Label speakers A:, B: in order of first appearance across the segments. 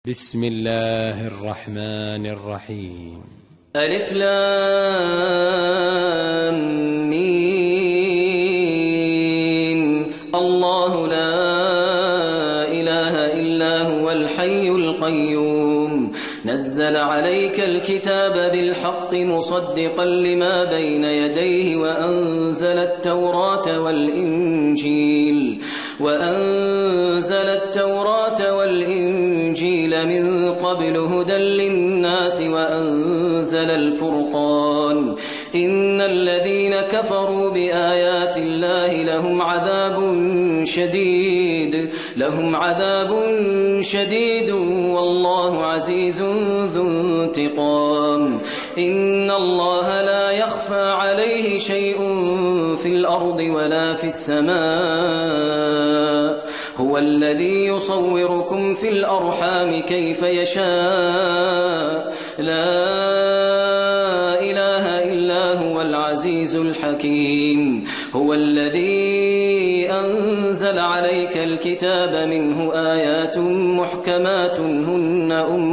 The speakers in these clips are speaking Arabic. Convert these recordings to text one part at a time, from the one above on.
A: بسم الله الرحمن الرحيم.
B: ألف لام ميم. الله لا إله إلا هو الحي القيوم نزل عليك الكتاب بالحق مصدقا لما بين يديه وأنزل التوراة والإنجيل من قبل هدى للناس وأنزل الفرقان إن الذين كفروا بآيات الله لهم عذاب شديد والله عزيز ذو انتقام. إن الله لا يخفى عليه شيء في الأرض ولا في السماء هو الذي يصوركم في الأرحام كيف يشاء لا إله إلا هو العزيز الحكيم. هو الذي أنزل عليك الكتاب منه آيات محكمات هن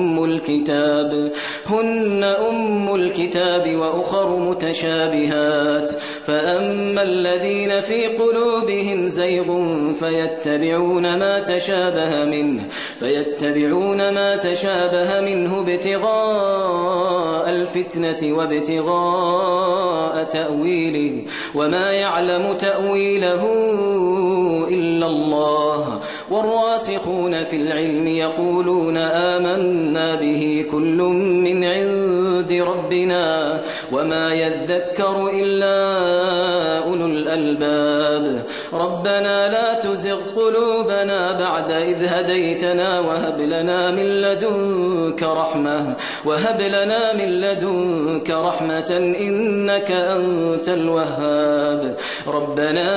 B: أم الكتاب وأخر متشابهات فأما الذين في قلوبهم زيغ فيتبعون ما تشابه منه ابتغاء الفتنة وابتغاء تأويله وما يعلم تأويله إلا الله والراسخون في العلم يقولون آمنا به كل من عند ربنا وما يذكر إلا أولو الألباب. ربنا لا تزغ قلوبنا بعد إذ هديتنا وهب لنا من لدنك رحمة إنك أنت الوهاب. ربنا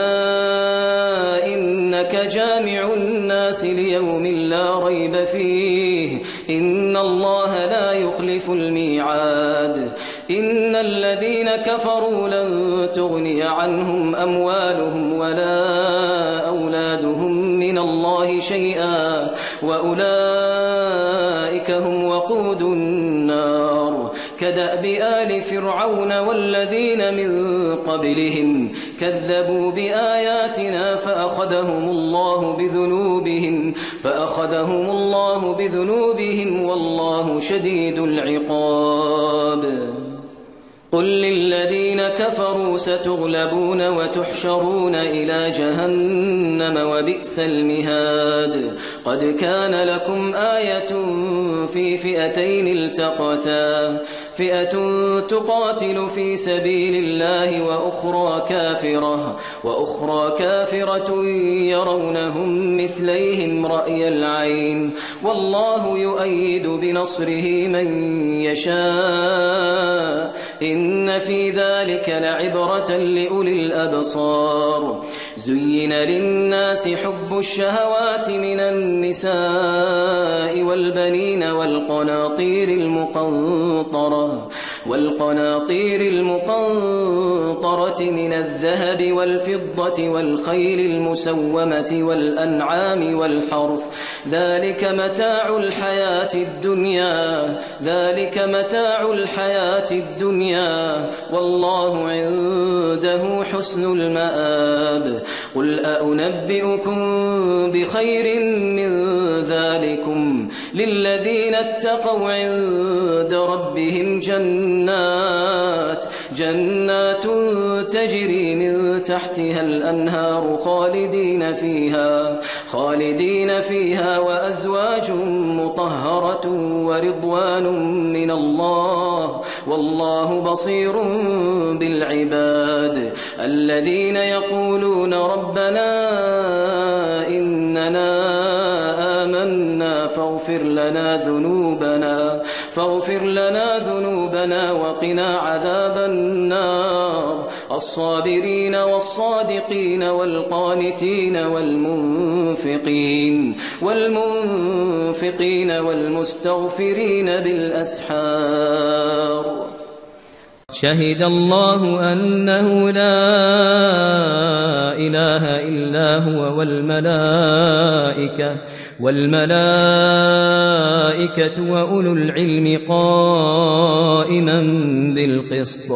B: إنك جامع الناس ليوم لا ريب فيه إن الله لا يخلف الميعاد. إن الذين كفروا لن تغني عنهم أموالهم ولا أولادهم من الله شيئا وأولئك هم وقود النار. كدأب آل فرعون والذين من قبلهم كذبوا بآياتنا فأخذهم الله بذنوبهم والله شديد العقاب. قل للذين كفروا ستغلبون وتحشرون إلى جهنم وبئس المهاد. قد كان لكم آية في فئتين التقتا فئة تقاتل في سبيل الله وأخرى كافرة يرونهم مثليهم رأي العين والله يؤيد بنصره من يشاء إن في ذلك لعبرة لأولي الأبصار. زين للناس حب الشهوات من النساء والبنين والقناطير المقنطرة من الذهب والفضة والخيل المسومة والأنعام والحرث ذلك متاع الحياة الدنيا والله عنده حسن المآب. قل أنبئكم بخير من ذلكم للذين اتقوا عند ربهم جنات تجري من تحتها الأنهار خالدين فيها وأزواج مطهرة ورضوان من الله والله بصير بالعباد. الذين يقولون ربنا إننا آمنا فاغفر لنا ذنوبنا وقنا عذاب النار. الصابرين والصادقين والقانتين والمنفقين والمستغفرين بالأسحار. شهد الله أنه لا إله إلا هو والملائكة وأولو العلم قائما بالقسط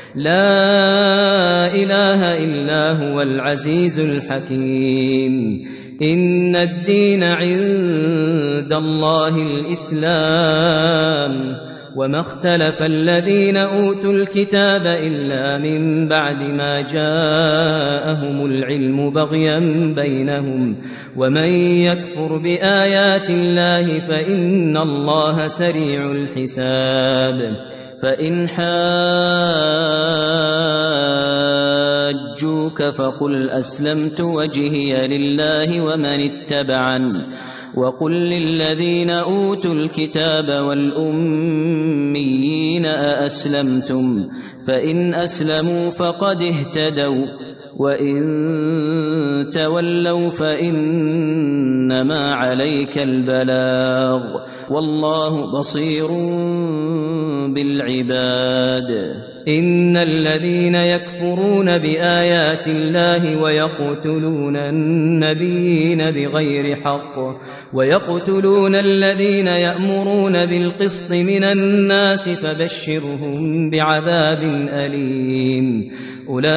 B: لا إله إلا هو العزيز الحكيم إن الدين عند الله الإسلام وما اختلف الذين أوتوا الكتاب إلا من بعد ما جاءهم العلم بغيا بينهم ومن يكفر بآيات الله فإن الله سريع الحساب فإن حاجوك فقل أسلمت وجهي لله ومن اتبعني وقل للذين أوتوا الكتاب والأميين أأسلمتم فإن أسلموا فقد اهتدوا وإن تولوا فإنما عليك البلاغ والله بصير بالعباد إن الذين يكفرون بآيات الله ويقتلون النبيين بغير حق ويقتلون الذين يأمرون بالقسط من الناس فبشرهم بعذاب أليم أولئك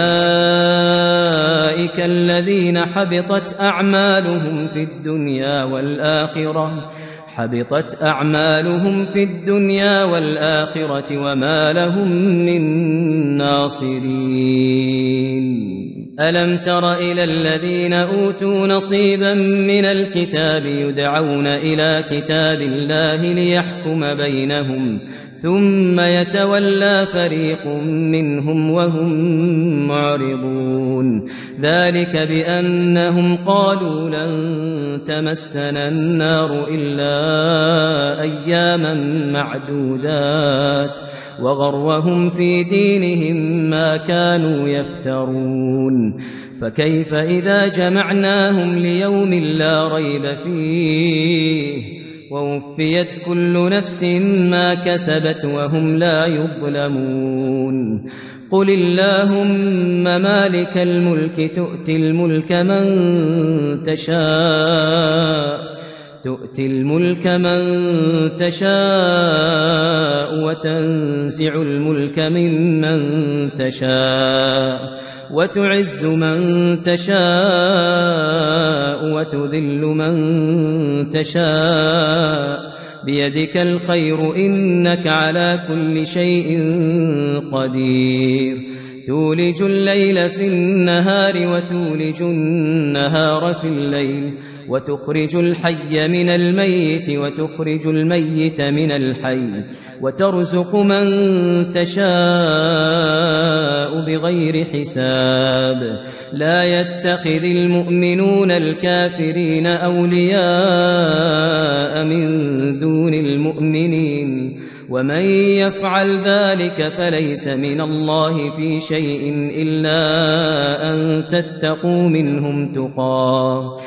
B: الذين حبطت أعمالهم في الدنيا والآخرة وما لهم من ناصرين ألم تر إلى الذين أوتوا نصيبا من الكتاب يدعون إلى كتاب الله ليحكم بينهم ثم يتولى فريق منهم وهم معرضون ذلك بأنهم قالوا لن تمسنا النار إلا أياما معدودات وغرهم في دينهم ما كانوا يفترون فكيف إذا جمعناهم ليوم لا ريب فيه ووفيت كل نفس ما كسبت وهم لا يظلمون قل اللهم مالك الملك تؤتي الملك من تشاء وتنزع الملك ممن تشاء وتعز من تشاء وتذل من تشاء بيدك الخير إنك على كل شيء قدير تولج الليل في النهار وتولج النهار في الليل وتخرج الحي من الميت وتخرج الميت من الحي وترزق من تشاء بغير حساب لا يتخذ المؤمنون الكافرين أولياء من دون المؤمنين ومن يفعل ذلك فليس من الله في شيء إلا أن تتقوا منهم تقاه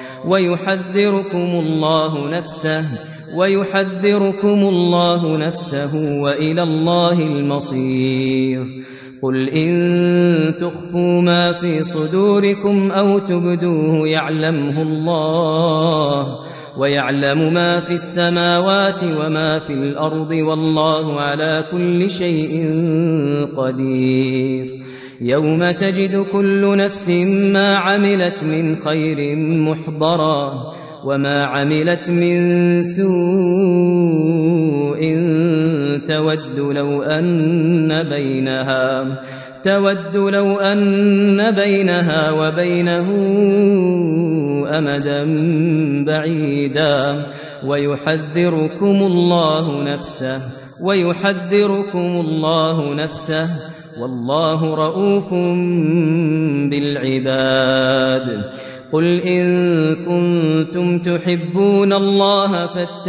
B: ويحذركم الله نفسه وإلى الله المصير قل إن تخفوا ما في صدوركم أو تبدوه يعلمه الله ويعلم ما في السماوات وما في الأرض والله على كل شيء قدير يوم تجد كل نفس ما عملت من خير محضرا وما عملت من سوء تود لو أن بينها وبينه أمدا بعيدا ويحذركم الله نفسه والله رؤوف بالعباد قل إن كنتم تحبون الله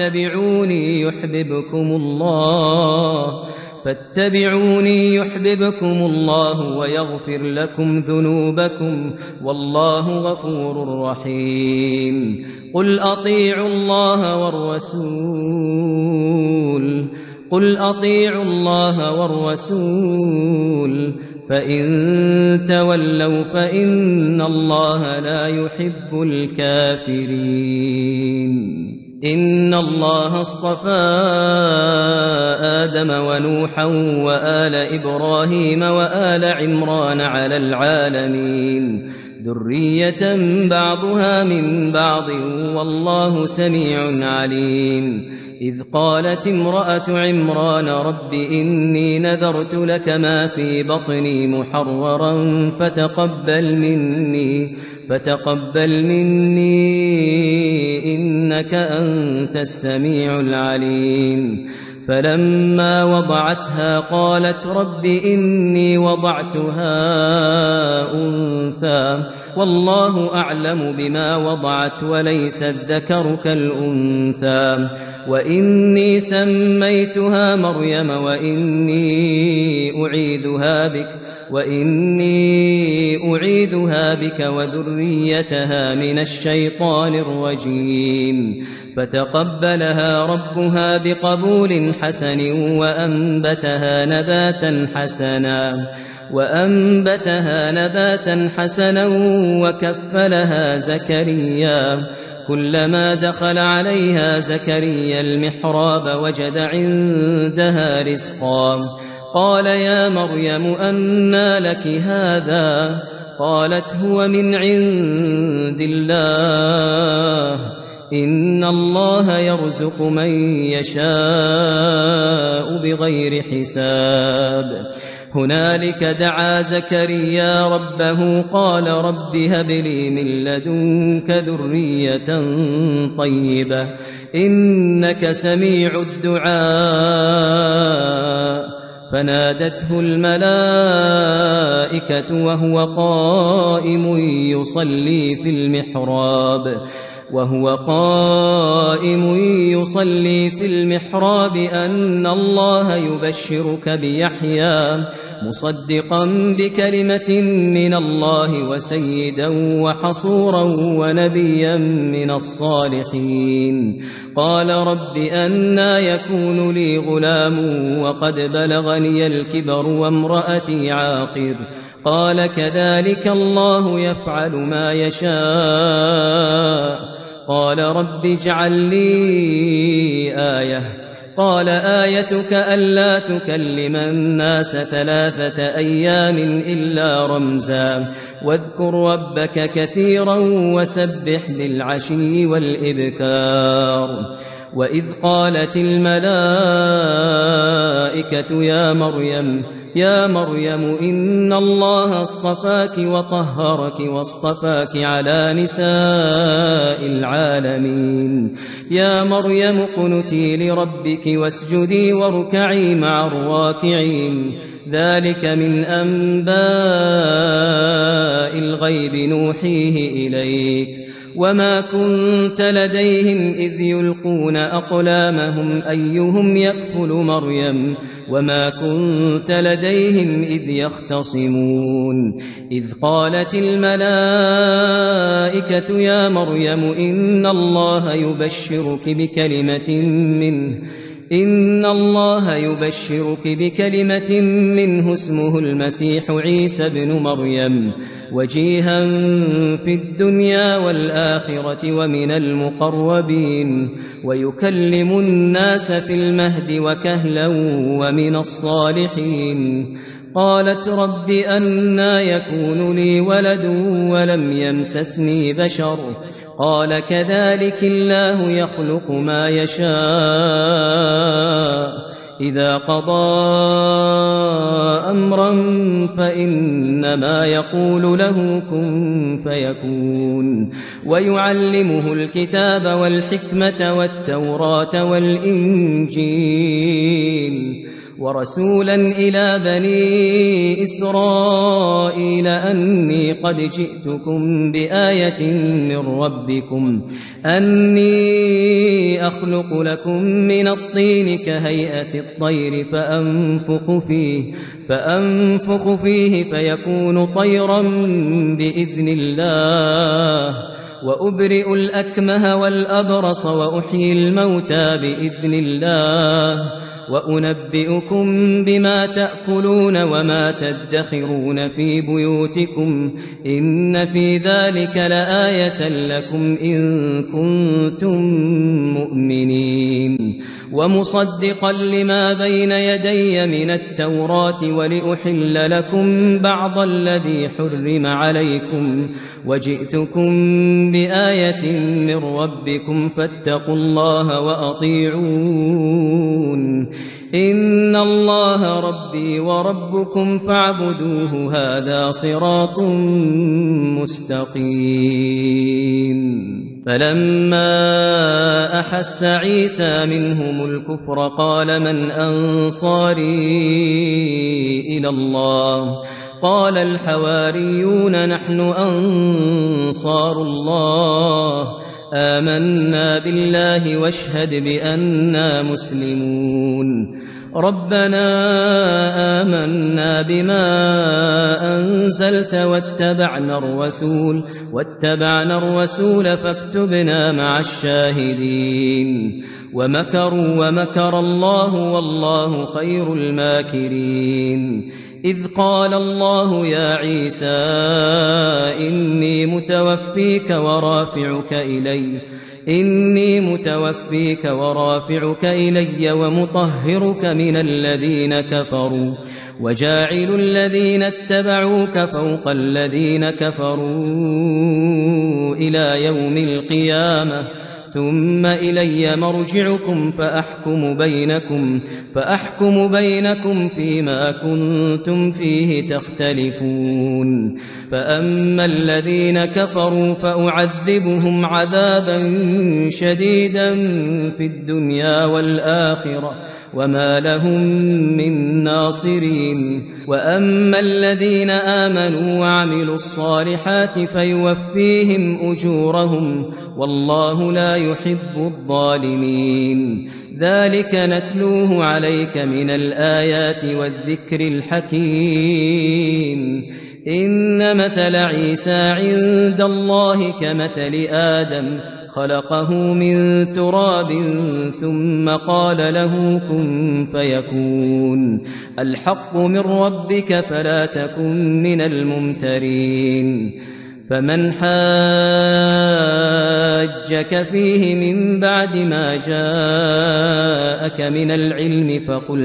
B: فاتبعوني يحببكم الله ويغفر لكم ذنوبكم والله غفور رحيم قل أطيعوا الله والرسول فإن تولوا فإن الله لا يحب الكافرين إن الله اصطفى آدم ونوحا وآل إبراهيم وآل عمران على العالمين ذرية بعضها من بعض والله سميع عليم إذ قالت امرأة عمران رب إني نذرت لك ما في بطني محررا فتقبل مني إنك أنت السميع العليم فلما وضعتها قالت رب إني وضعتها أنثى والله أعلم بما وضعت وليس الذكر كالأنثى وإني سميتها مريم وإني أعيدها بك وذريتها من الشيطان الرجيم فتقبلها ربها بقبول حسن وأنبتها نباتا حسنا وكفلها زكريا كلما دخل عليها زكريا المحراب وجد عندها رزقا قال يا مريم أنى لك هذا قالت هو من عند الله إن الله يرزق من يشاء بغير حساب هنالك دعا زكريا ربه قال رب هب لي من لدنك ذرية طيبة إنك سميع الدعاء فنادته الملائكة وهو قائم يصلي في المحراب أن الله يبشرك بيحيى مصدقا بكلمة من الله وسيدا وحصورا ونبيا من الصالحين قال رب أنى يكون لي غلام وقد بلغني الكبر وامرأتي عاقر قال كذلك الله يفعل ما يشاء قال رب اجعل لي آية قال آيتك ألا تكلم الناس 3 أيام إلا رمزا واذكر ربك كثيرا وسبح بالعشي والإبكار وإذ قالت الملائكة يا مريم إن الله اصطفاك وطهرك واصطفاك على نساء العالمين يا مريم اقنتي لربك واسجدي واركعي مع الراكعين ذلك من أنباء الغيب نوحيه إليك وما كنت لديهم إذ يلقون أقلامهم أيهم يكفل مريم وما كنت لديهم إذ يختصمون إذ قالت الملائكة يا مريم إن الله يبشرك بكلمة منه اسمه المسيح عيسى ابن مريم وجيها في الدنيا والآخرة ومن المقربين ويكلم الناس في المهد وكهلا ومن الصالحين قالت رب أنى يكون لي ولد ولم يمسسني بشر قال كذلك الله يخلق ما يشاء إذا قضى أمرا فإنما يقول له كن فيكون ويعلمه الكتاب والحكمة والتوراة والإنجيل ورسولا إلى بني إسرائيل أني قد جئتكم بآية من ربكم أني أخلق لكم من الطين كهيئة الطير فأنفخ فيه فيكون طيرا بإذن الله وأبرئ الأكمه والأبرص وأحيي الموتى بإذن الله وأنبئكم بما تأكلون وما تدخرون في بيوتكم إن في ذلك لآية لكم إن كنتم مؤمنين ومصدقا لما بين يدي من التوراة ولأحل لكم بعض الذي حرم عليكم وجئتكم بآية من ربكم فاتقوا الله وأطيعون إن الله ربي وربكم فاعبدوه هذا صراط مستقيم فلما أحس عيسى منهم الكفر قال من أنصاري إلى الله قال الحواريون نحن أنصار الله آمنا بالله واشهد بأننا مسلمون ربنا آمنا بما أنزلت واتبعنا الرسول فاكتبنا مع الشاهدين ومكروا ومكر الله والله خير الماكرين إذ قال الله يا عيسى إني متوفيك ورافعك إلي ومطهرك من الذين كفروا وجاعل الذين اتبعوك فوق الذين كفروا إلى يوم القيامة ثم إلي مرجعكم فأحكم بينكم فيما كنتم فيه تختلفون فأما الذين كفروا فأعذبهم عذابا شديدا في الدنيا والآخرة وما لهم من ناصرين وأما الذين آمنوا وعملوا الصالحات فيوفيهم أجورهم والله لا يحب الظالمين ذلك نتلوه عليك من الآيات والذكر الحكيم إن مثل عيسى عند الله كمثل آدم خلقه من تراب ثم قال له كن فيكون الحق من ربك فلا تكن من الممترين فمن حاجك فيه من بعد ما جاءك من العلم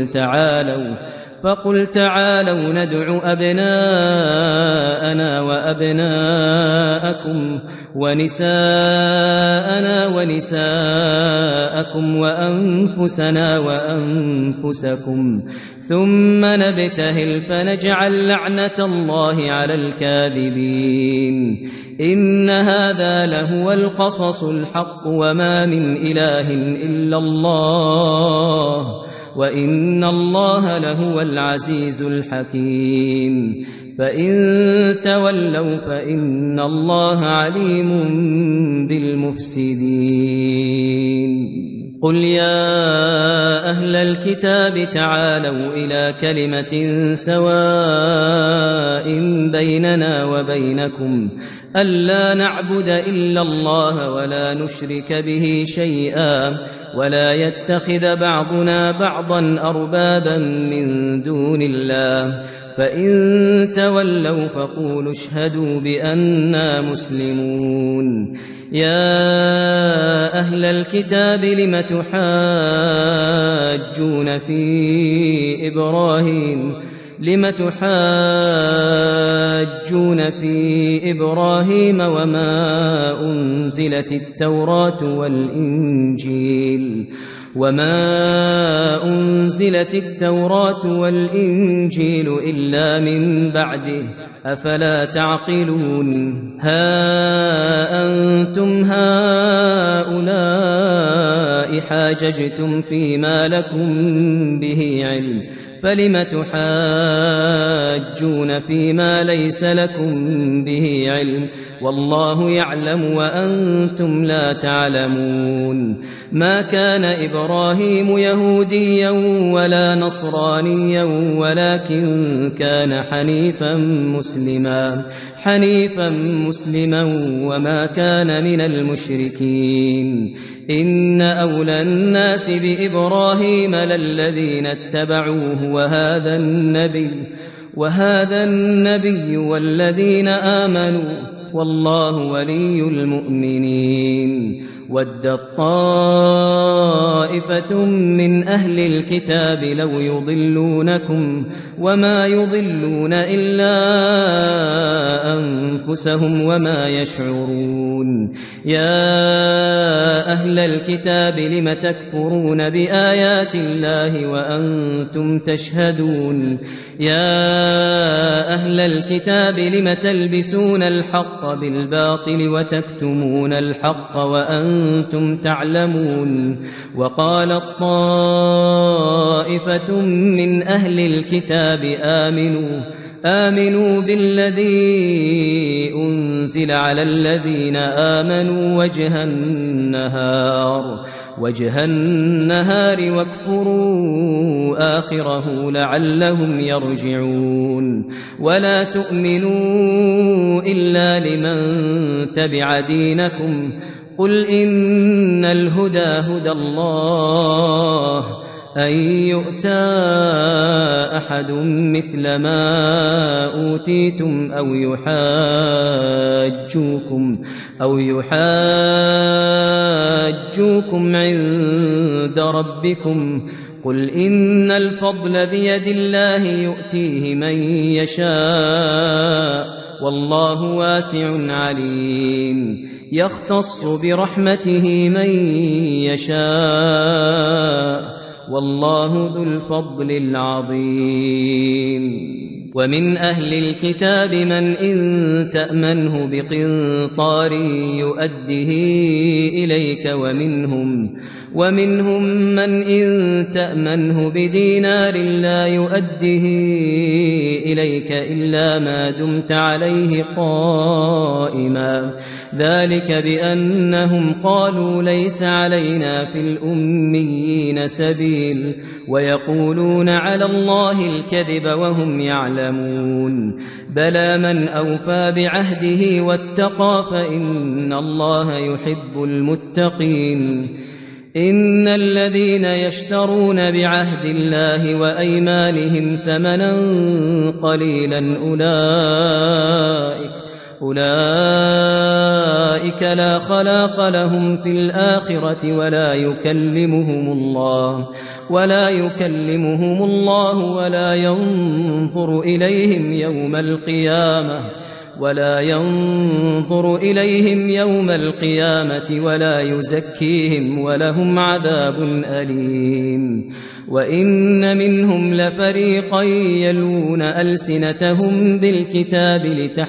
B: فقل تعالوا ندع أبناءنا وأبناءكم ونساءنا ونساءكم وأنفسنا وأنفسكم ثم نبتهل فنجعل لعنة الله على الكاذبين إن هذا لهو القصص الحق وما من إله إلا الله وإن الله لهو العزيز الحكيم فإن تولوا فإن الله عليم بالمفسدين قل يا أهل الكتاب تعالوا إلى كلمة سواء بيننا وبينكم ألا نعبد إلا الله ولا نشرك به شيئا ولا يتخذ بعضنا بعضا أربابا من دون الله فإن تولوا فقولوا اشهدوا بأننا مسلمون يا أهل الكتاب لم تحاجون في إبراهيم وما أنزلت التوراة والإنجيل إلا من بعده أفلا تعقلون ها أنتم هؤلاء حاججتم فيما لكم به علم فلم تحاجون فيما ليس لكم به علم والله يعلم وأنتم لا تعلمون ما كان إبراهيم يهوديا ولا نصرانيا ولكن كان حنيفا مسلما وما كان من المشركين إن أولى الناس بإبراهيم للذين اتبعوه وهذا النبي والذين آمنوا والله ولي المؤمنين ودت طائفة من أهل الكتاب لو يضلونكم وما يضلون إلا أنفسهم وما يشعرون يا أهل الكتاب لم تكفرون بآيات الله وأنتم تشهدون يا أهل الكتاب لم تلبسون الحق بالباطل وتكتمون الحق وأنتم تعلمون وقالت طائفة من أهل الكتاب آمنوا بالذي أنزل على الذين آمنوا وجه النهار واكفروا آخره لعلهم يرجعون ولا تؤمنوا إلا لمن تبع دينكم قل إن الهدى هدى الله أن يؤتى أحد مثل ما أوتيتم أو يحاجوكم عند ربكم قل إن الفضل بيد الله يؤتيه من يشاء والله واسع عليم يختص برحمته من يشاء والله ذو الفضل العظيم ومن أهل الكتاب من إن تأمنه بقنطار يؤده إليك ومنهم من إن تأمنه بدينار لا يؤده إليك إلا ما دمت عليه قائما ذلك بأنهم قالوا ليس علينا في الأميين سبيل ويقولون على الله الكذب وهم يعلمون بلى من أوفى بعهده واتقى فإن الله يحب المتقين إن الذين يشترون بعهد الله وأيمانهم ثمنا قليلا أولئك لا خلاق لهم في الآخرة ولا يكلمهم الله ولا ينظر إليهم يوم القيامة ولا يزكيهم ولهم عذاب أليم وإن منهم لفريقا يلوون ألسنتهم بالكتاب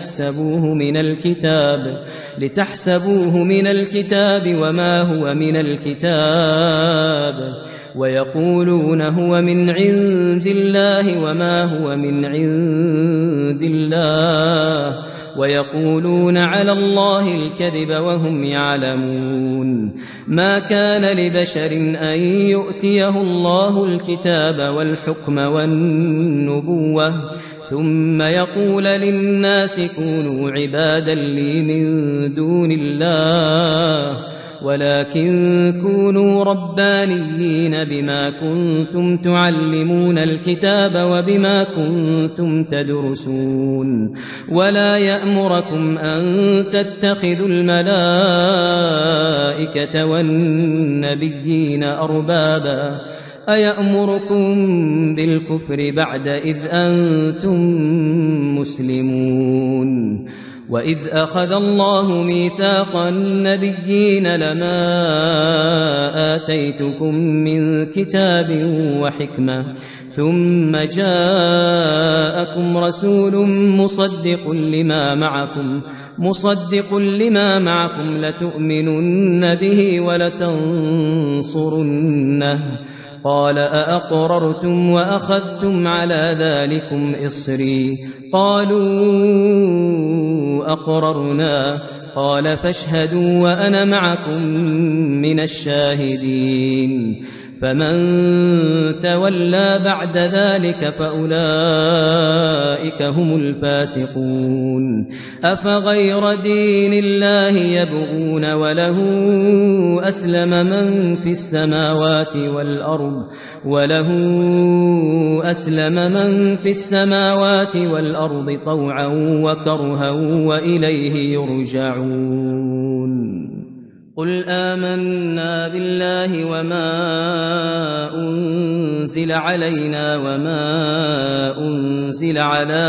B: لتحسبوه من الكتاب وما هو من الكتاب ويقولون هو من عند الله وما هو من عند الله ويقولون على الله الكذب وهم يعلمون ما كان لبشر أن يؤتيه الله الكتاب والحكم والنبوة ثم يقول للناس كونوا عبادا لي من دون الله ولكن كونوا ربانيين بما كنتم تعلمون الكتاب وبما كنتم تدرسون ولا يأمركم أن تتخذوا الملائكة والنبيين أربابا أيأمركم بالكفر بعد إذ أنتم مسلمون وإذ أخذ الله ميثاق النبيين لما آتيتكم من كتاب وحكمة ثم جاءكم رسول مصدق لما معكم لتؤمنن به ولتنصرنه قال أأقررتم وأخذتم على ذلكم إصري قالوا أقررنا قال فاشهدوا وأنا معكم من الشاهدين فمن تولى بعد ذلك فأولئك هم الفاسقون أفغير دين الله يبغون وله أسلم من في السماوات والأرض طوعا وكرها وإليه يرجعون قل آمنا بالله وما أنزل علينا وما أنزل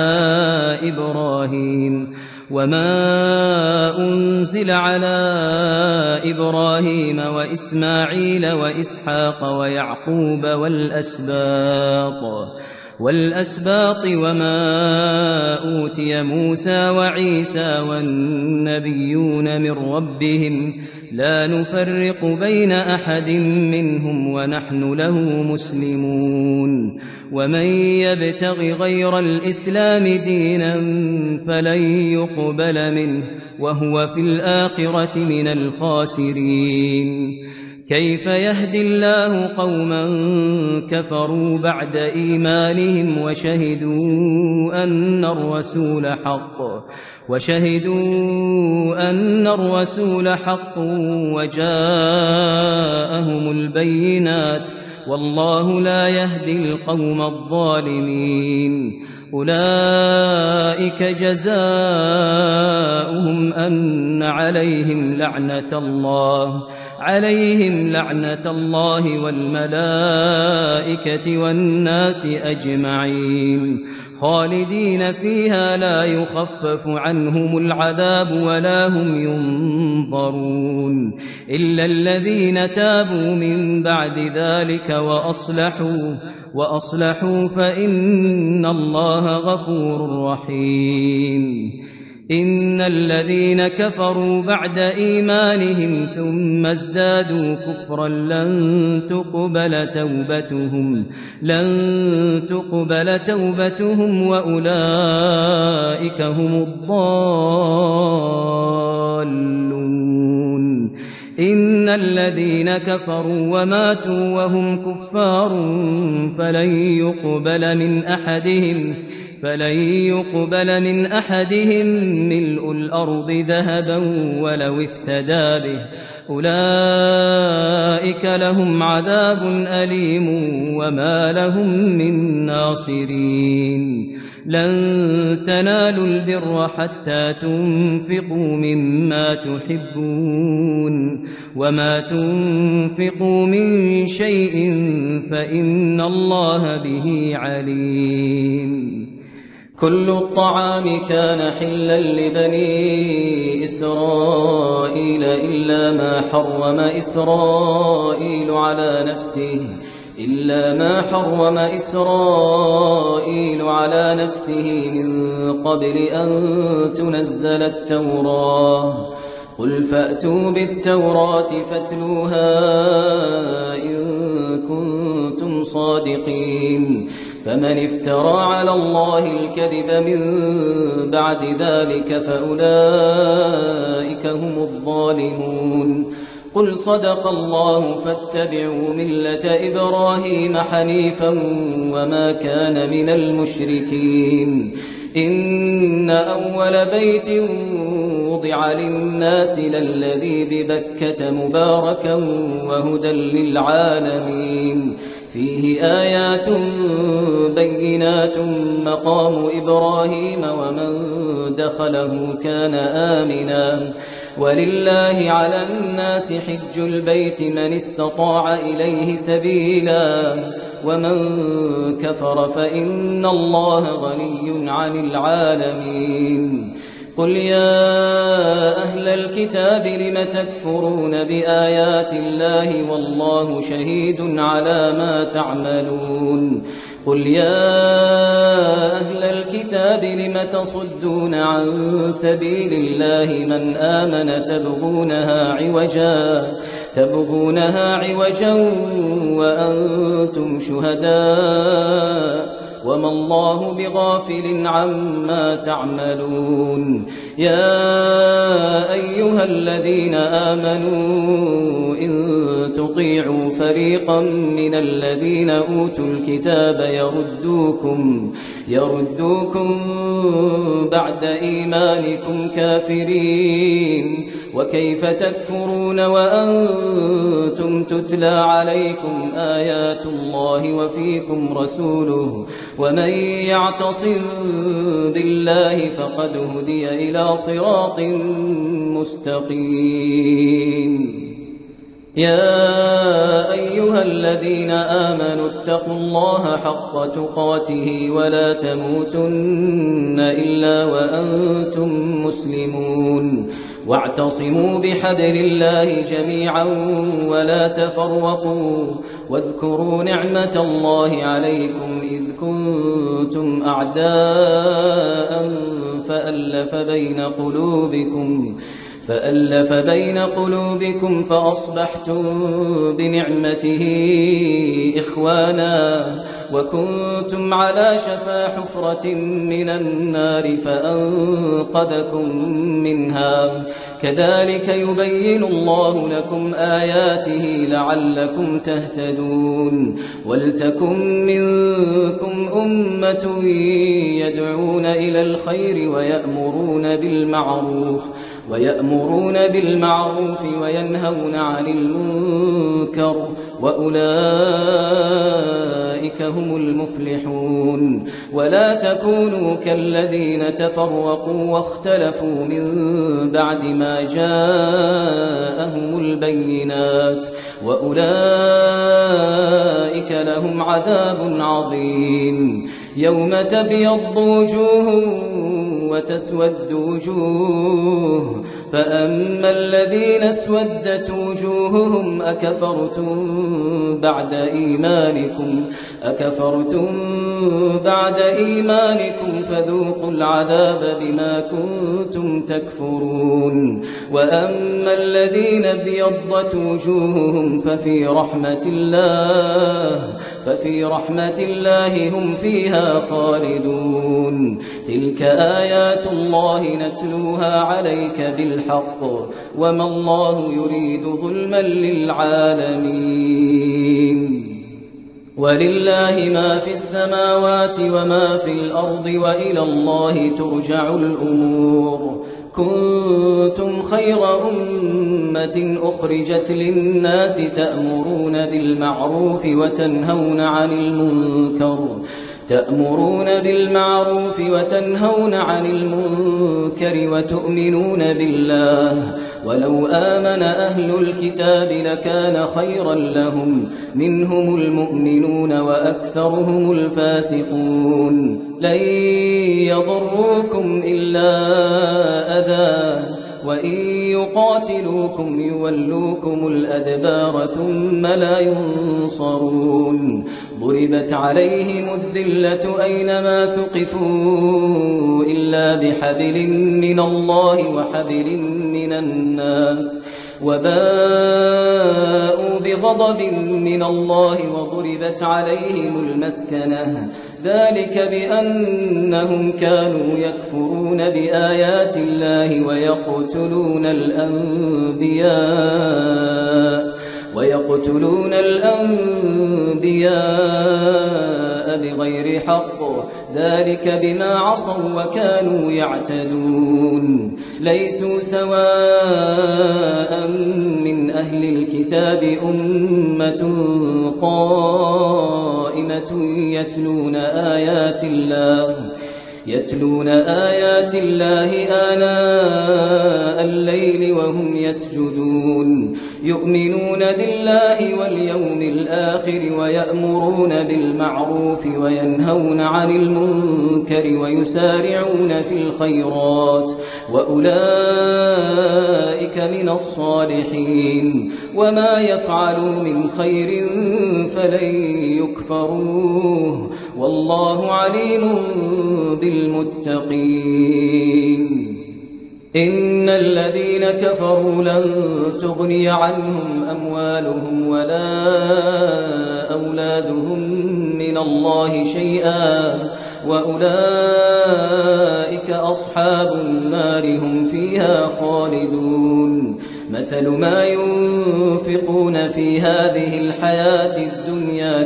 B: على إبراهيم وإسماعيل وإسحاق ويعقوب والأسباط وما أوتي موسى وعيسى والنبيون من ربهم لا نفرق بين أحد منهم ونحن له مسلمون ومن يبتغ غير الإسلام دينا فلن يقبل منه وهو في الآخرة من الخاسرين كيف يهدي الله قوما كفروا بعد إيمانهم وشهدوا أن الرسول حق وجاءهم البينات والله لا يهدي القوم الظالمين أولئك جزاؤهم أن عليهم لعنة الله والملائكة والناس أجمعين خالدين فيها لا يخفف عنهم العذاب ولا هم ينظرون إلا الذين تابوا من بعد ذلك وأصلحوا فإن الله غفور رحيم إن الذين كفروا بعد إيمانهم ثم ازدادوا كفرا لن تقبل توبتهم وأولئك هم الضالون إن الذين كفروا وماتوا وهم كفار فلن يقبل من أحدهم ملء الأرض ذهبا ولو افتدى به أولئك لهم عذاب أليم وما لهم من ناصرين لن تنالوا البر حتى تنفقوا مما تحبون وما تنفقوا من شيء فإن الله به عليم كل الطعام كان حلا لبني إسرائيل إلا ما حرم إسرائيل على نفسه من قبل أن تنزل التوراة قل فأتوا بالتوراة فاتلوها إن كنتم صادقين فمن افترى على الله الكذب من بعد ذلك فأولئك هم الظالمون قل صدق الله فاتبعوا ملة إبراهيم حنيفا وما كان من المشركين إن أول بيت وضع للناس للذي ببكة مباركا وهدى للعالمين فيه آيات بينات مقام إبراهيم ومن دخله كان آمنا ولله على الناس حج البيت من استطاع إليه سبيلا ومن كفر فإن الله غني عن العالمين قل يا أهل الكتاب لم تكفرون بآيات الله والله شهيد على ما تعملون قل يا أهل الكتاب لم تصدون عن سبيل الله من آمن تبغونها عوجا وأنتم شهداء وما الله بغافل عما تعملون يا أيها الذين آمنوا إن تطيعوا فريقا من الذين أوتوا الكتاب يردوكم بعد إيمانكم كافرين وكيف تكفرون وأنتم تتلى عليكم آيات الله وفيكم رسوله ومن يعتصم بالله فقد هدي إلى صراط مستقيم يا أيها الذين آمنوا اتقوا الله حق تقاته ولا تموتن إلا وأنتم مسلمون واعتصموا بحبل الله جميعا ولا تفرقوا واذكروا نعمة الله عليكم إذ كنتم أعداء فألف بين قلوبكم فأصبحتم بنعمته إخوانا وكنتم على شفا حفرة من النار فأنقذكم منها كذلك يبين الله لكم آياته لعلكم تهتدون ولتكن منكم أمة يدعون إلى الخير ويأمرون بالمعروف وينهون عن المنكر وأولئك هم المفلحون ولا تكونوا كالذين تفرقوا واختلفوا من بعد ما جاءهم البينات وأولئك لهم عذاب عظيم يوم تبيض وجوه وتسود وجوه فأما الذين اسودت وجوههم أكفرتم بعد إيمانكم فذوقوا العذاب بما كنتم تكفرون وأما الذين ابيضت وجوههم ففي رحمة الله هم فيها خالدون تلك آيات الله نتلوها عليك بالحق وما الله يريد ظلما للعالمين ولله ما في السماوات وما في الأرض وإلى الله ترجع الأمور كنتم خير أمة أخرجت للناس تأمرون بالمعروف وتنهون عن المنكر وتؤمنون بالله ولو آمن أهل الكتاب لكان خيرا لهم منهم المؤمنون وأكثرهم الفاسقون لن يضروكم إلا أذى وإن يقاتلوكم يولوكم الأدبار ثم لا ينصرون ضربت عليهم الذلة أينما ثقفوا إلا بحبل من الله وحبل من الناس وباءوا بغضب من الله وضربت عليهم المسكنة ذلك بأنهم كانوا يكفرون بآيات الله ويقتلون الأنبياء بغير حق ذلك بما عصوا وكانوا يعتدون ليسوا سواء من أهل الكتاب أمة قائمة يتلون آيات الله آناء الليل وهم يسجدون يؤمنون بالله واليوم الآخر ويأمرون بالمعروف وينهون عن المنكر ويسارعون في الخيرات وأولئك من الصالحين وما يفعلوا من خير فلن يكفروه والله عليم بالمتقين إن الذين كفروا لن تغني عنهم أموالهم ولا أولادهم من الله شيئا وأولئك أصحاب النار هم فيها خالدون مثل ما ينفقون في هذه الحياة الدنيا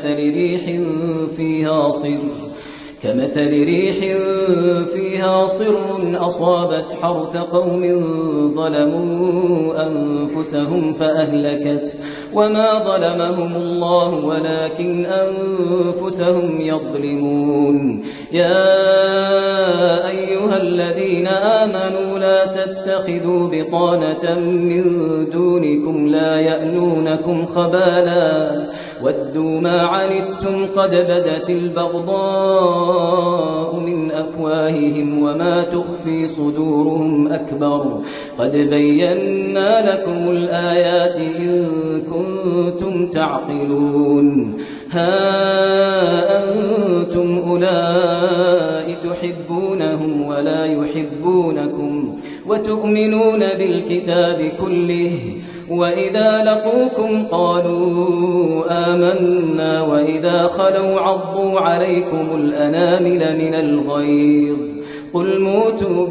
B: كمثل ريح فيها صر أصابت حرث قوم ظلموا أنفسهم فأهلكت وما ظلمهم الله ولكن أنفسهم يظلمون يا أيها الذين آمنوا لا تتخذوا بطانة من دونكم لا يألونكم خبالا ودوا ما عنتم قد بدت البغضاء من أفواههم وما تخفي صدورهم أكبر قد بينا لكم الآيات إن كنتم تعقلون ها أنتم أولئك تحبونهم ولا يحبونكم وتؤمنون بالكتاب كله وإذا لقوكم قالوا آمنا وإذا خلوا عضوا عليكم الأنامل من الغيظ قل موتوا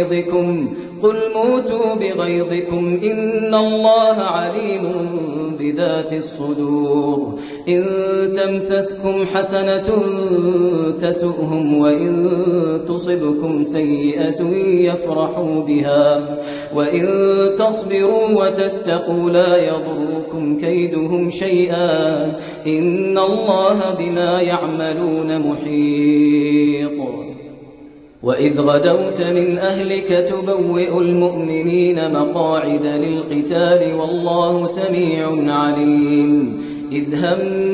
B: بغيظكم إن الله عليم بذات الصدور إن تمسسكم حسنة تسؤهم وإن تصبكم سيئة يفرحوا بها وإن تصبروا وتتقوا لا يضركم كيدهم شيئا إن الله بما يعملون محيط وإذ غدوت من أهلك تبوئ المؤمنين مقاعد للقتال والله سميع عليم إذ هم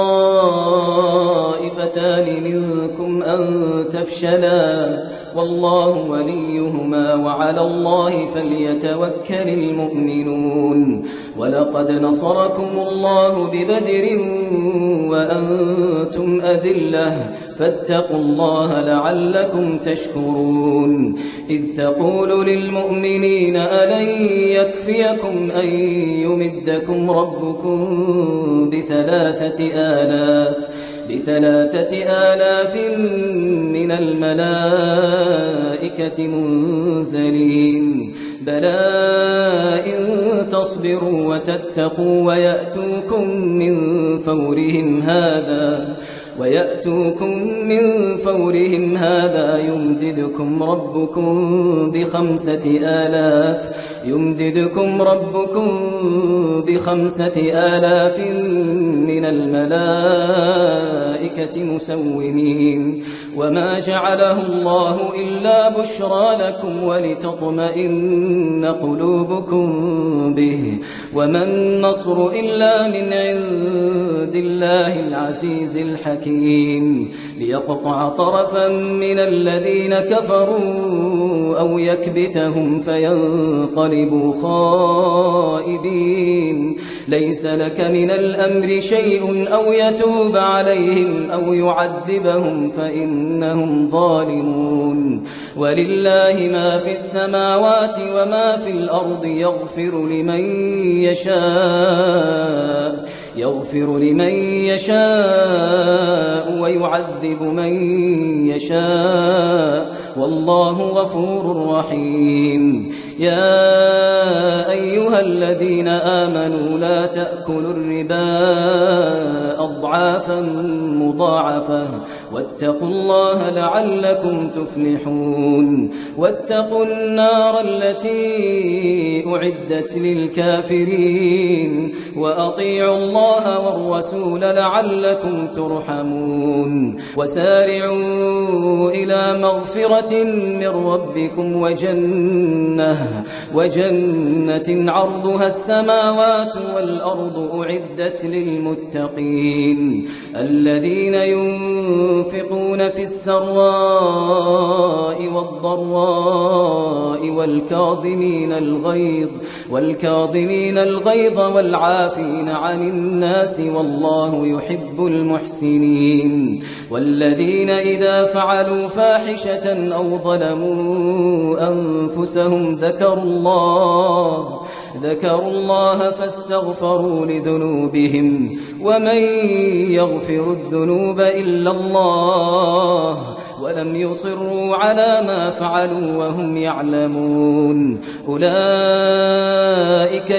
B: الطائفتان منكم أن تفشلا والله وليهما وعلى الله فليتوكل المؤمنون ولقد نصركم الله ببدر وأنتم أذلة فاتقوا الله لعلكم تشكرون إذ تقول للمؤمنين ألن يكفيكم أن يمدكم ربكم بثلاثة آلاف من الملائكة منزلين بلى إن تصبروا وتتقوا ويأتوكم من فورهم هذا يمددكم ربكم بخمسة آلاف من الملائكة مسومين وما جعله الله إلا بشرى لكم ولتطمئن قلوبكم به وما النصر إلا من عند الله العزيز الحكيم ليقطع طرفا من الذين كفروا أو يكبتهم فينقلبوا خائبين ليس لك من الأمر شيء أو يتوب عليهم أو يعذبهم فإنهم ظالمون ولله ما في السماوات وما في الأرض يغفر لمن يشاء ويعذب من يشاء والله غفور رحيم يا أيها الذين آمنوا لا تأكلوا الربا أضعافا مضاعفة واتقوا الله لعلكم تفلحون واتقوا النار التي أعدت للكافرين وأطيعوا الله والرسول لعلكم ترحمون وسارعوا إلى مغفرة من ربكم وجنة عرضها السماوات والأرض أعدت للمتقين الذين ينفقون في السراء والضراء والكاظمين الغيظ والعافين عن الناس والله يحب المحسنين والذين إذا فعلوا فاحشة أو ظلموا أنفسهم ذكروا الله فاستغفروا لذنوبهم ومن يغفر الذنوب إلا الله ولم يصروا على ما فعلوا وهم يعلمون أولئك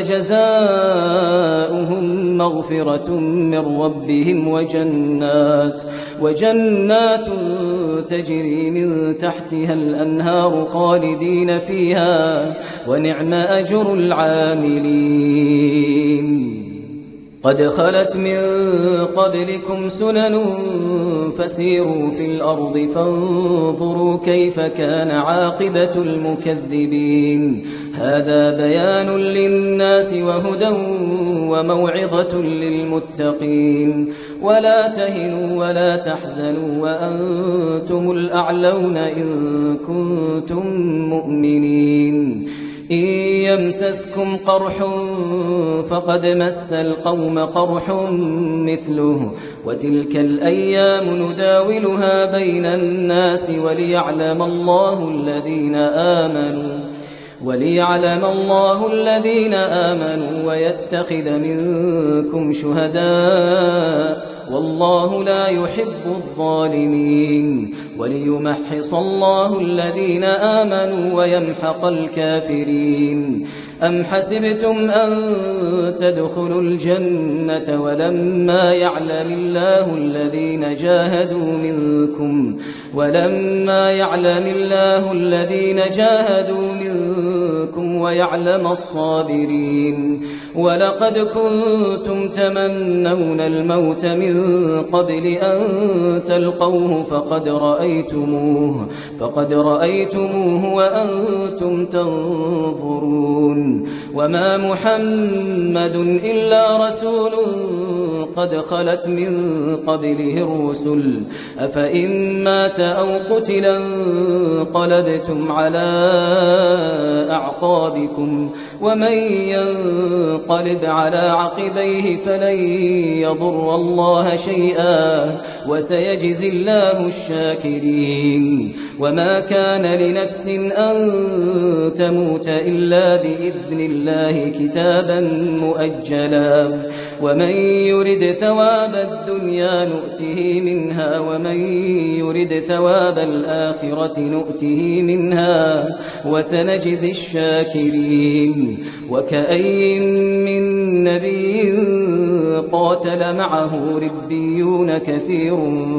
B: جزاؤهم مغفرة من ربهم وجنات تجري من تحتها الأنهار خالدين فيها ونعم أجر العاملين قد خلت من قبلكم سنن فسيروا في الأرض فانظروا كيف كان عاقبة المكذبين هذا بيان للناس وهدى وموعظة للمتقين ولا تهنوا ولا تحزنوا وأنتم الأعلون إن كنتم مؤمنين إن يمسسكم قرح فقد مس القوم قرح مثله وتلك الأيام نداولها بين الناس وليعلم الله الذين آمنوا ويتخذ منكم شهداء والله لا يحب الظالمين وليمحص الله الذين آمنوا ويمحق الكافرين أم حسبتم أن تدخلوا الجنة ولما يعلم الله الذين جاهدوا منكم ويعلم الصابرين ولقد كنتم تمنون الموت من قبل أن تلقوه فقد رأيتموه وأنتم تنظرون وما محمد إلا رسول قد خلت من قبله الرسل أفإن مات أو قتلا انقلبتم على أعقابكم ومن ينقلب على عقبيه فلن يضر الله شيئا وسيجزي الله الشاكرين وما كان لنفس أن تموت إلا بإذن الله كتابا مؤجلا ومن يرد ثواب الدنيا نؤته منها ومن يرد ثواب الآخرة نؤته منها وسنجزي الشاكرين وكأي من نبي قاتل معه ربيون كثير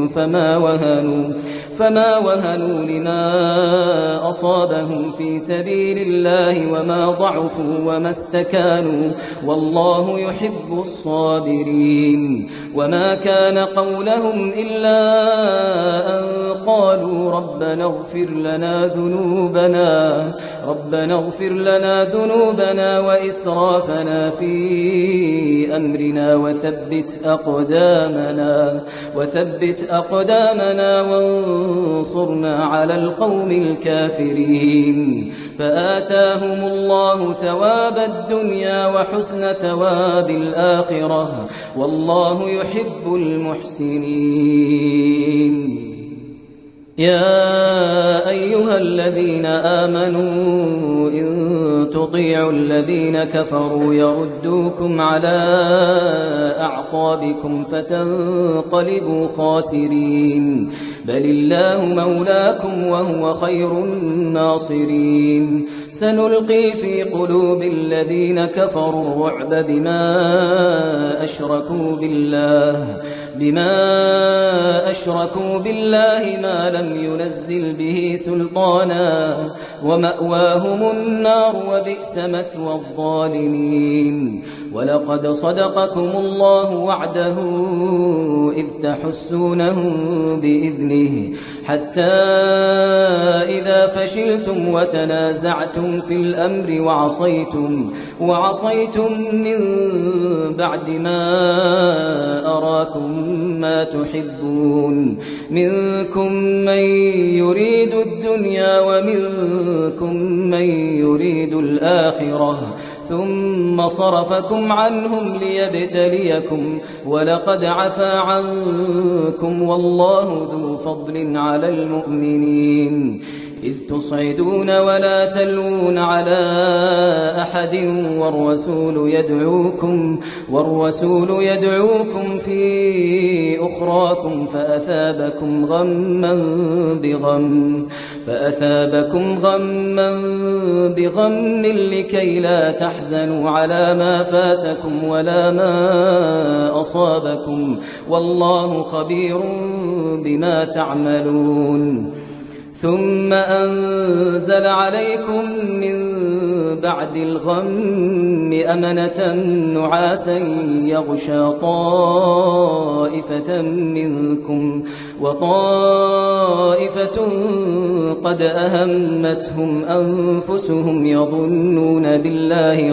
B: فما وهنوا لما أصابهم في سبيل الله وما ضعفوا وما استكانوا والله يحب الصابرين وما كان قولهم إلا أن قالوا ربنا اغفر لنا ذنوبنا وإسرافنا في أمرنا وثبت أقدامنا وانصرنا على القوم الكافرين فآتاهم الله ثواب الدنيا وحسن ثواب الآخرة والله يحب المحسنين يا أيها الذين آمنوا إن تطيعوا الذين كفروا يردوكم على أعقابكم فتنقلبوا خاسرين بل الله مولاكم وهو خير الناصرين سنلقي في قلوب الذين كفروا الرعب بما أشركوا بالله ما لم ينزل به سلطانا ومأواهم النار وبئس مثوى الظالمين. ولقد صدقكم الله وعده إذ تحسونهم بإذنه حتى إذا فشلتم وتنازعتم في الأمر وعصيتم من بعد ما أراكم ما تحبون منكم من يريد الدنيا ومنكم من يريد الآخرة ثم صرفكم عنهم ليبتليكم ولقد عفا عنكم والله ذو فضل على المؤمنين. إذ تصعدون ولا تلوون على أحد والرسول يدعوكم في أخراكم فأثابكم غما بغم لكي لا تحزنوا على ما فاتكم ولا ما أصابكم والله خبير بما تعملون. ثم أنزل عليكم من بعد الغم أمنة نعاسا يغشى طائفة منكم وطائفة قد أهمتهم أنفسهم يظنون بالله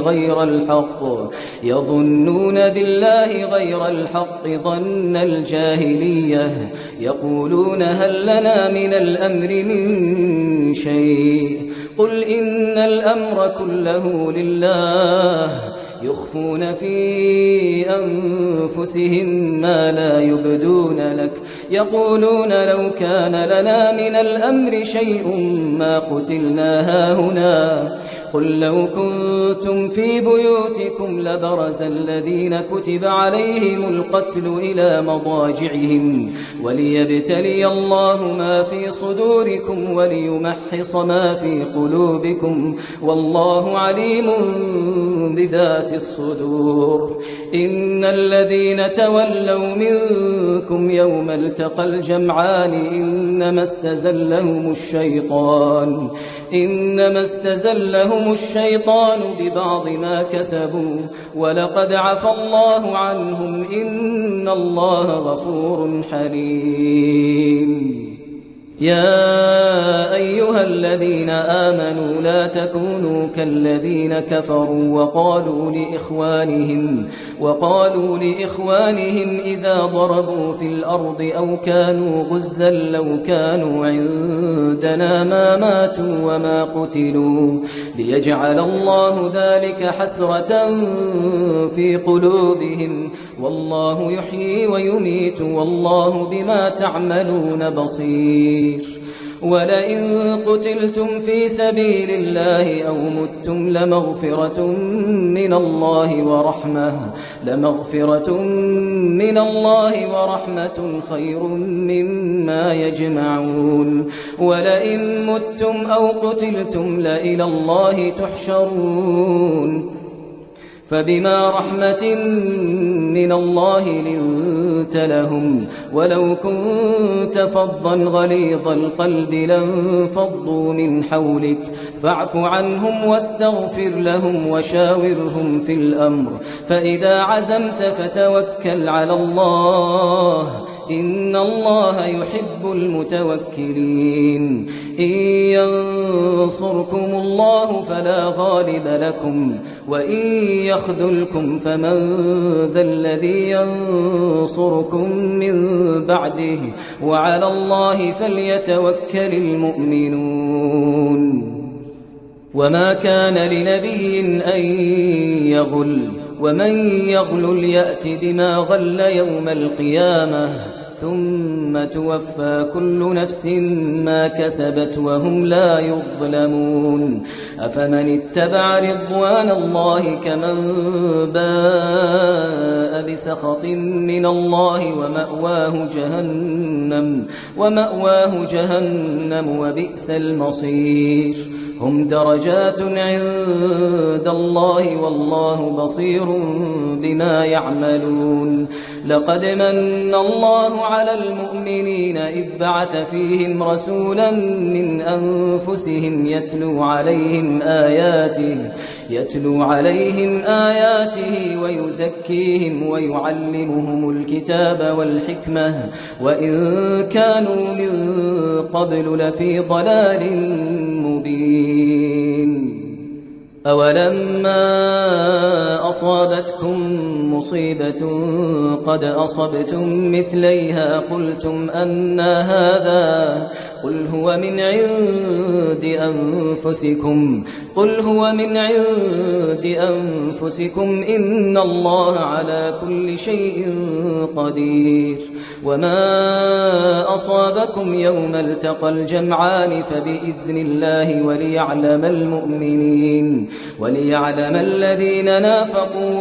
B: غير الحق ظن الجاهلية يقولون هل لنا من الأمر من شيء قل إن الأمر كله لله يخفون في أنفسهم ما لا يبدون لك يقولون لو كان لنا من الأمر شيء ما قتلنا هاهنا قل لو كنتم في بيوتكم لبرز الذين كتب عليهم القتل إلى مضاجعهم وليبتلي الله ما في صدوركم وليمحص ما في قلوبكم والله عليم بذات الصدور. إن الذين تولوا منكم يوم التقى الجمعان إنما استزلهم الشيطان ببعض ما كسبوا ولقد عفى الله عنهم إن الله غفور حليم. يا أيها الذين آمنوا لا تكونوا كالذين كفروا وقالوا لإخوانهم إذا ضربوا في الأرض أو كانوا غزا لو كانوا عندنا ما ماتوا وما قتلوا ليجعل الله ذلك حسرة في قلوبهم والله يحيي ويميت والله بما تعملون بصير. ولئن قتلتم في سبيل الله أو متم لمغفرة من الله ورحمة خير مما يجمعون. ولئن متم أو قتلتم لإلى الله تحشرون فبما رحمة من الله لنت لهم ولو كنت فظا غليظ القلب لانفضوا من حولك فاعف عنهم واستغفر لهم وشاورهم في الأمر فإذا عزمت فتوكل على الله إن الله يحب المتوكلين. إن ينصركم الله فلا غالب لكم وإن يخذلكم فمن ذا الذي ينصركم من بعده وعلى الله فليتوكل المؤمنون. وما كان لنبي أن يغل ومن يغل يأت بما غل يوم القيامة ثم توفى كل نفس ما كسبت وهم لا يظلمون. أفمن اتبع رضوان الله كمن باء بسخط من الله ومأواه جهنم وبئس المصير. هم درجات عند الله والله بصير بما يعملون لقد من الله على المؤمنين إذ بعث فيهم رسولا من أنفسهم يتلو عليهم آياته ويزكيهم ويعلمهم الكتاب والحكمة وإن كانوا من قبل لفي ضلال مبين أولما أصابتكم مصيبة قد أصبتم مثليها قلتم أنى هذا قل هو من عند أنفسكم إن الله على كل شيء قدير وما أصابكم يوم التقى الجمعان فبإذن الله وليعلم الذين نافقوا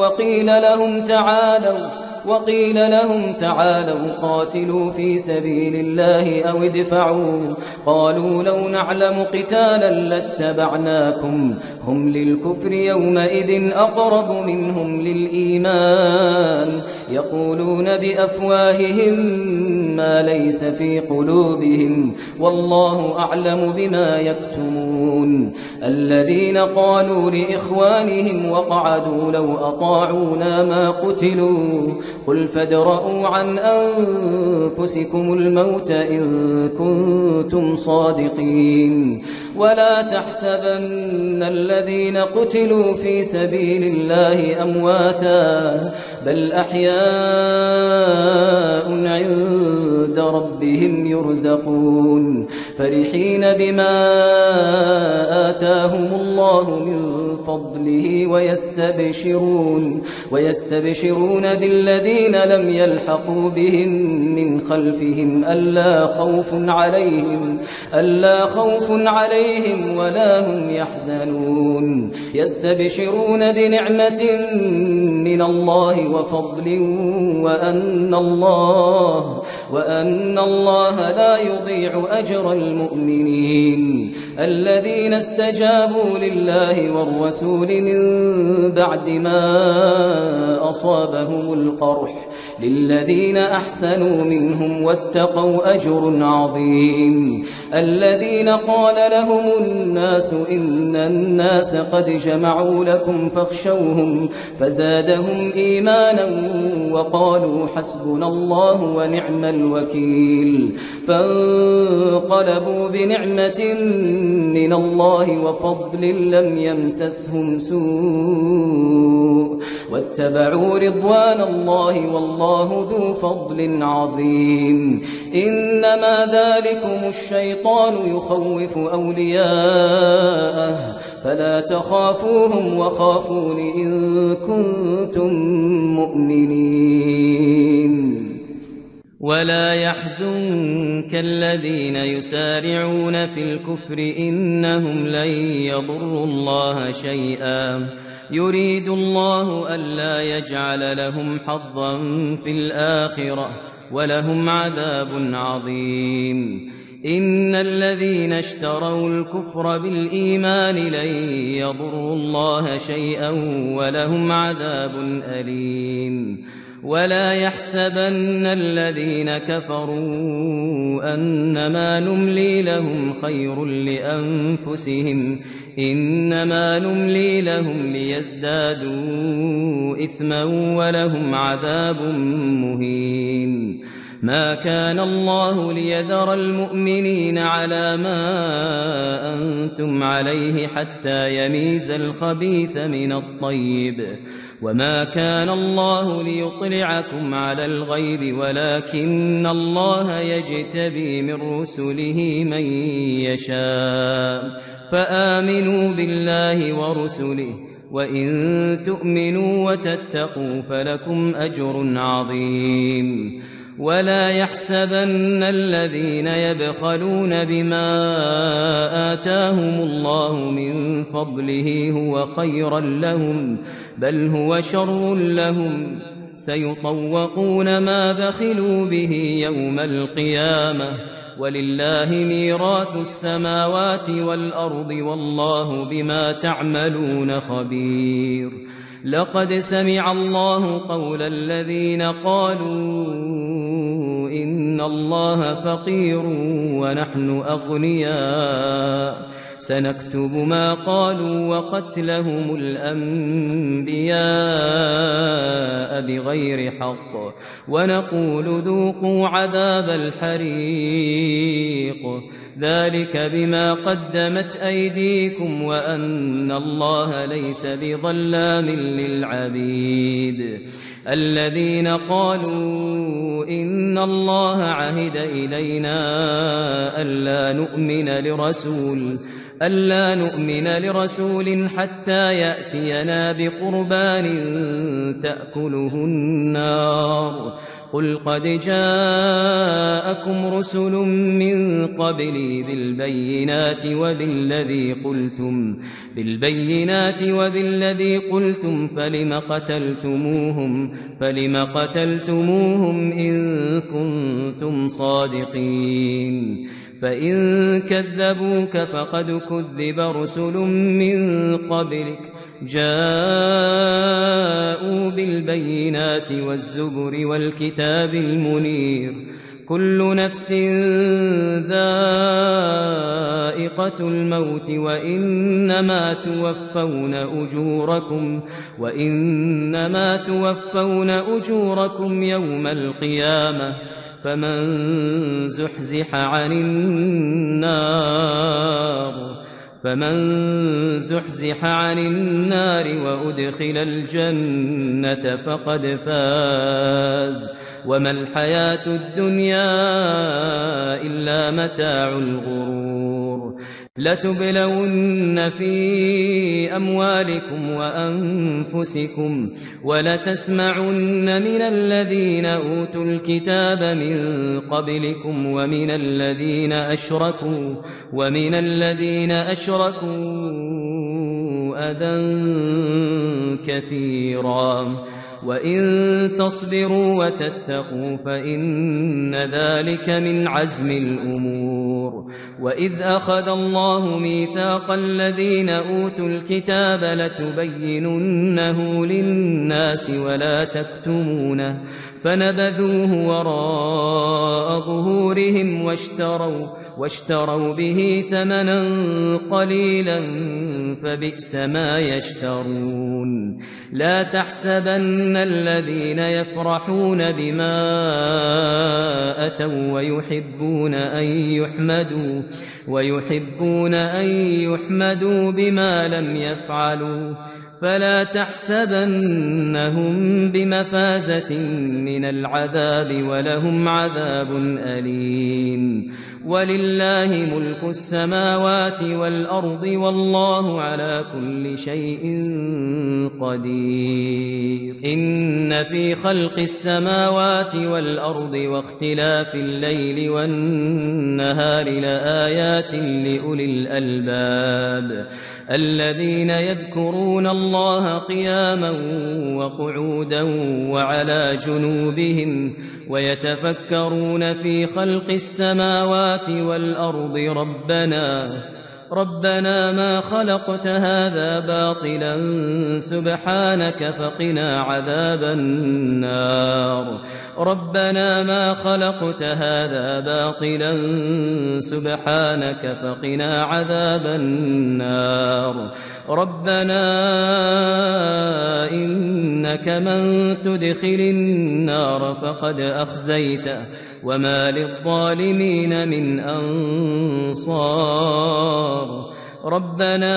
B: وقيل لهم تعالوا قاتلوا في سبيل الله أو ادفعوا قالوا لو نعلم قتالا لاتبعناكم هم للكفر يومئذ أقرب منهم للإيمان يقولون بأفواههم ما ليس في قلوبهم والله أعلم بما يكتمون الذين قالوا لإخوانهم وقعدوا لو أطاعونا ما قتلوا قل فادرءوا عن أنفسكم الموت إن كنتم صادقين ولا تحسبن الذين قتلوا في سبيل الله أمواتا بل أحياء عند ربهم يرزقون فرحين بما آتاهم الله من فضله ويستبشرون بالذين لم يلحقوا بهم من خلفهم ألا خوف عليهم ولا هم يحزنون يستبشرون بنعمة من الله وفضل وأن الله لا يضيع أجر المؤمنين الذين استجابوا لله والرسول من بعد ما أصابهم القرح للذين أحسنوا منهم واتقوا أجر عظيم الذين قال لهم الناس إن الناس قد جمعوا لكم فاخشوهم فزادهم إيمانا وقالوا حسبنا الله ونعم الوكيل فانقلبوا بنعمة من الله وفضل لم يمسسهم سوء واتبعوا رضوان الله والله ذو فضل عظيم إنما ذلكم الشيطان يخوف أولياءه فلا تخافوهم وخافون إن كنتم مؤمنين ولا يحزنك الذين يسارعون في الكفر إنهم لن يضروا الله شيئا يريد الله ألا يجعل لهم حظا في الآخرة ولهم عذاب عظيم إن الذين اشتروا الكفر بالإيمان لن يضروا الله شيئا ولهم عذاب أليم ولا يحسبن الذين كفروا أنما نملي لهم خير لأنفسهم إنما نملي لهم ليزدادوا إثما ولهم عذاب مهين ما كان الله ليذر المؤمنين على ما أنتم عليه حتى يميز الخبيث من الطيب وما كان الله ليطلعكم على الغيب ولكن الله يجتبي من رسله من يشاء فآمنوا بالله ورسله وإن تؤمنوا وتتقوا فلكم أجر عظيم ولا يحسبن الذين يبخلون بما آتاهم الله من فضله هو خيرا لهم بل هو شر لهم سيطوقون ما بخلوا به يوم القيامة ولله ميراث السماوات والأرض والله بما تعملون خبير لقد سمع الله قول الذين قالوا إن الله فقير ونحن أغنياء سنكتب ما قالوا وقتلهم الأنبياء بغير حق ونقول ذوقوا عذاب الحريق ذلك بما قدمت أيديكم وأن الله ليس بظلام للعبيد الذين قالوا إن الله عهد إلينا ألا نؤمن لرسول حتى يأتينا بقربان تأكله النار قل قد جاءكم رسل من قبلي بالبينات وبالذي قلتم فلم قتلتموهم إن كنتم صادقين فإن كذبوك فقد كذب رسل من قبلك جاءوا بالبينات والزبر والكتاب المنير كل نفس ذائقة الموت وإنما توفون أجوركم يوم القيامة فمن زحزح عن النار وأدخل الجنة فقد فاز وما الحياة الدنيا إلا متاع الغرور لتبلون في أموالكم وأنفسكم ولتسمعن من الذين أوتوا الكتاب من قبلكم ومن الذين أشركوا أذى كثيرا وإن تصبروا وتتقوا فإن ذلك من عزم الأمور وإذ أخذ الله ميثاق الذين أوتوا الكتاب لتبيننه للناس ولا تكتمونه فنبذوه وراء ظهورهم واشتروا به ثمنا قليلا فبئس ما يشترون لا تحسبن الذين يفرحون بما أتوا ويحبون أن يحمدوا بما لم يفعلوا فلا تحسبنهم بمفازة من العذاب ولهم عذاب أليم ولله ملك السماوات والأرض والله على كل شيء قدير إن في خلق السماوات والأرض واختلاف الليل والنهار لآيات لأولي الألباب الذين يذكرون الله قياما وقعودا وعلى جنوبهم ويتفكرون في خلق السماوات والأرض ربنا ما خلقت هذا باطلا سبحانك فقنا عذاب النار ربنا ما خلقت هذا باطلا سبحانك فقنا عذاب النار ربنا إنك من تدخل النار فقد أخزيته وما للظالمين من أنصار ربنا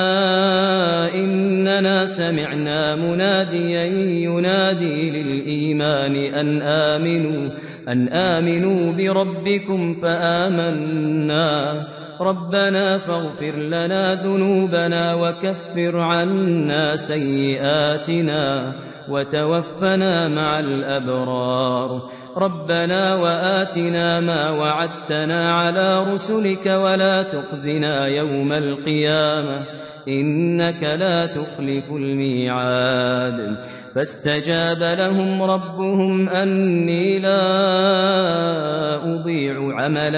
B: إننا سمعنا مناديا ينادي للإيمان أن آمنوا بربكم فآمنا ربنا فاغفر لنا ذنوبنا وكفر عنا سيئاتنا وتوفنا مع الأبرار ربنا وآتنا ما وعدتنا على رسلك ولا تخزنا يوم القيامة إنك لا تخلف الميعاد فاستجاب لهم ربهم أني لا أضيع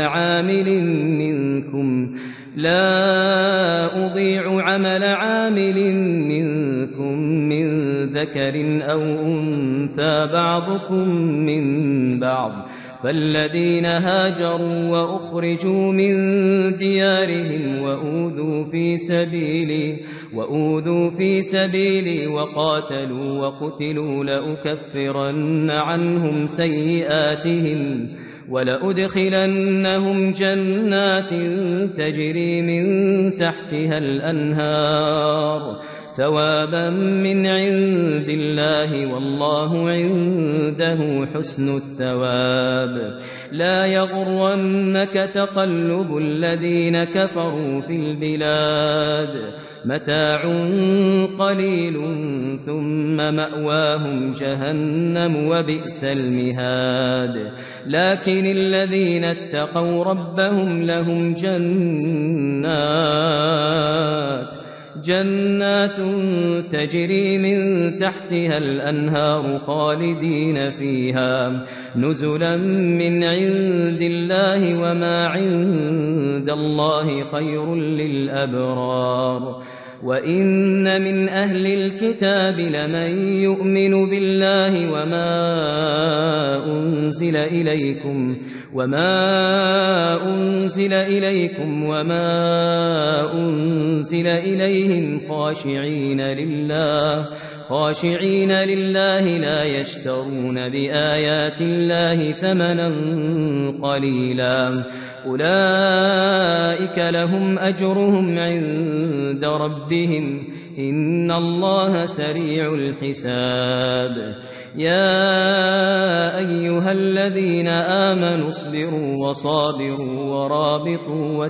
B: عمل عامل منكم من ذكر أو أنثى بعضكم من بعض فالذين هاجروا وأخرجوا من ديارهم وأوذوا في سبيلي وقاتلوا وقتلوا لأكفرن عنهم سيئاتهم ولأدخلنهم جنات تجري من تحتها الأنهار ثوابا من عند الله والله عنده حسن الثواب لا يغرنك تقلب الذين كفروا في البلاد متاع قليل ثم مأواهم جهنم وبئس المهاد لكن الذين اتقوا ربهم لهم جنات تجري من تحتها الأنهار خالدين فيها نزلا من عند الله وما عند الله خير للأبرار وإن من أهل الكتاب لمن يؤمن بالله وما أنزل إليكم وما أنزل إليهم خاشعين لله لا يشترون بآيات الله ثمنا قليلا أولئك لهم أجرهم عند ربهم إن الله سريع الحساب يا أيها الذين آمنوا اصبروا وصابروا ورابطوا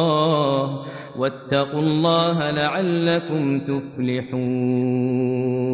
B: واتقوا الله لعلكم تفلحون